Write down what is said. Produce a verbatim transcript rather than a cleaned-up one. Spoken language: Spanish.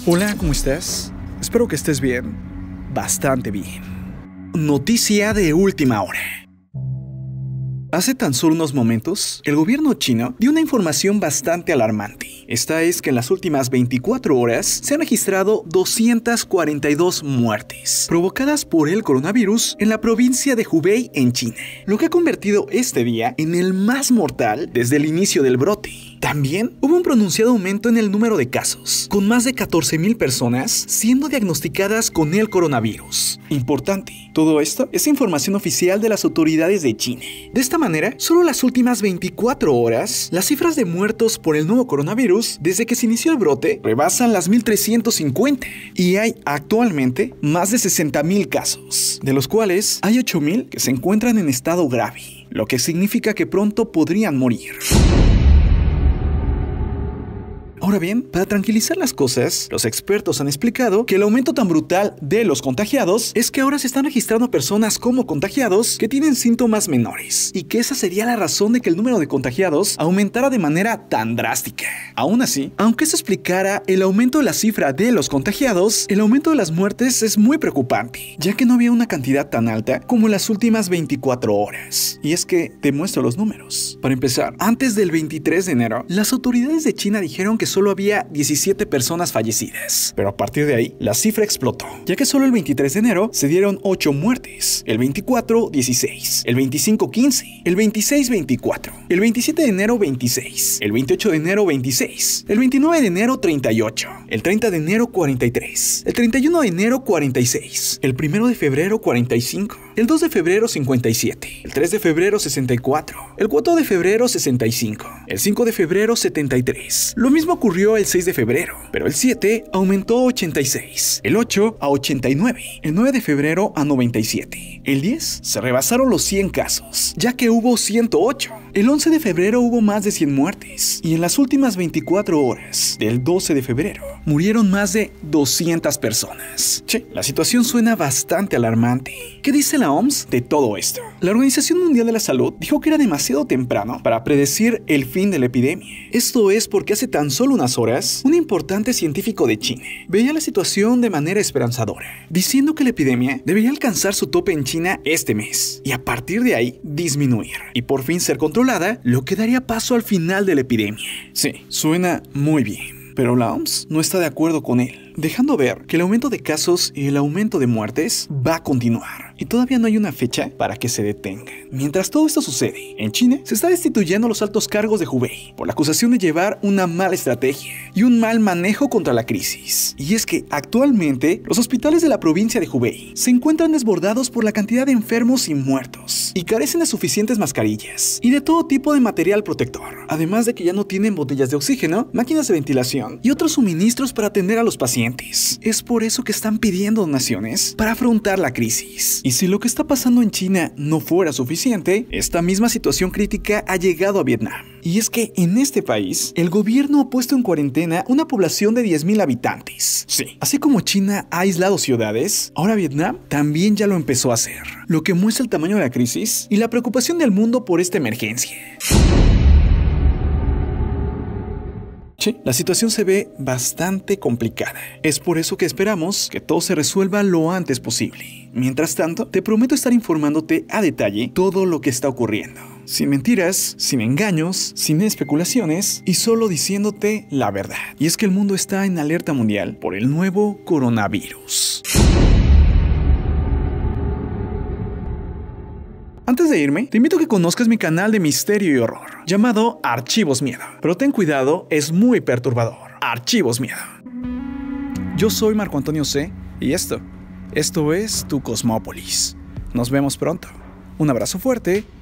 Hola, ¿cómo estás? Espero que estés bien. Bastante bien. Noticia de última hora. Hace tan solo unos momentos, el gobierno chino dio una información bastante alarmante. Esta es que en las últimas veinticuatro horas se han registrado doscientas cuarenta y dos muertes provocadas por el coronavirus en la provincia de Hubei, en China, lo que ha convertido este día en el más mortal desde el inicio del brote. También hubo un pronunciado aumento en el número de casos, con más de catorce mil personas siendo diagnosticadas con el coronavirus. Importante, todo esto es información oficial de las autoridades de China. De esta manera, solo las últimas veinticuatro horas, las cifras de muertos por el nuevo coronavirus desde que se inició el brote rebasan las mil trescientos cincuenta y hay actualmente más de sesenta mil casos, de los cuales hay ocho mil que se encuentran en estado grave, lo que significa que pronto podrían morir. Ahora bien, para tranquilizar las cosas, los expertos han explicado que el aumento tan brutal de los contagiados es que ahora se están registrando personas como contagiados que tienen síntomas menores y que esa sería la razón de que el número de contagiados aumentara de manera tan drástica. Aún así, aunque eso explicara el aumento de la cifra de los contagiados, el aumento de las muertes es muy preocupante, ya que no había una cantidad tan alta como en las últimas veinticuatro horas. Y es que te muestro los números. Para empezar, antes del veintitrés de enero, las autoridades de China dijeron que solo había diecisiete personas fallecidas, pero a partir de ahí la cifra explotó, ya que solo el veintitrés de enero se dieron ocho muertes, el veinticuatro dieciséis, el veinticinco quince, el veintiséis veinticuatro, el veintisiete de enero veintiséis, el veintiocho de enero veintiséis, el veintinueve de enero treinta y ocho, el treinta de enero cuarenta y tres, el treinta y uno de enero cuarenta y seis, el primero de febrero cuarenta y cinco, el dos de febrero cincuenta y siete, el tres de febrero sesenta y cuatro, el cuatro de febrero sesenta y cinco, el cinco de febrero setenta y tres. Lo mismo ocurrió el seis de febrero, pero el siete aumentó a ochenta y seis, el ocho a ochenta y nueve, el nueve de febrero a noventa y siete, el diez se rebasaron los cien casos, ya que hubo ciento ocho, el once de febrero hubo más de cien muertes, y en las últimas veinticuatro horas del doce de febrero murieron más de doscientas personas. Che, la situación suena bastante alarmante. ¿Qué dice la O M S de todo esto? La Organización Mundial de la Salud dijo que era demasiado temprano para predecir el fin de la epidemia. Esto es porque hace tan solo unas horas, un importante científico de China veía la situación de manera esperanzadora, diciendo que la epidemia debería alcanzar su tope en China este mes y a partir de ahí disminuir y por fin ser controlada, lo que daría paso al final de la epidemia. Sí, suena muy bien, pero la O M S no está de acuerdo con él, dejando ver que el aumento de casos y el aumento de muertes va a continuar y todavía no hay una fecha para que se detenga. Mientras todo esto sucede, en China se está destituyendo a los altos cargos de Hubei por la acusación de llevar una mala estrategia y un mal manejo contra la crisis. Y es que actualmente los hospitales de la provincia de Hubei se encuentran desbordados por la cantidad de enfermos y muertos y carecen de suficientes mascarillas y de todo tipo de material protector, además de que ya no tienen botellas de oxígeno, máquinas de ventilación y otros suministros para atender a los pacientes. Es por eso que están pidiendo donaciones para afrontar la crisis. Y si lo que está pasando en China no fuera suficiente, esta misma situación crítica ha llegado a Vietnam. Y es que en este país, el gobierno ha puesto en cuarentena una población de diez mil habitantes. Sí, así como China ha aislado ciudades, ahora Vietnam también ya lo empezó a hacer, lo que muestra el tamaño de la crisis y la preocupación del mundo por esta emergencia. Sí, la situación se ve bastante complicada. Es por eso que esperamos que todo se resuelva lo antes posible. Mientras tanto, te prometo estar informándote a detalle todo lo que está ocurriendo. Sin mentiras, sin engaños, sin especulaciones y solo diciéndote la verdad. Y es que el mundo está en alerta mundial por el nuevo coronavirus. Antes de irme, te invito a que conozcas mi canal de misterio y horror, llamado Archivos Miedo. Pero ten cuidado, es muy perturbador. Archivos Miedo. Yo soy Marco Antonio C. y esto, esto es Tu Cosmópolis. Nos vemos pronto. Un abrazo fuerte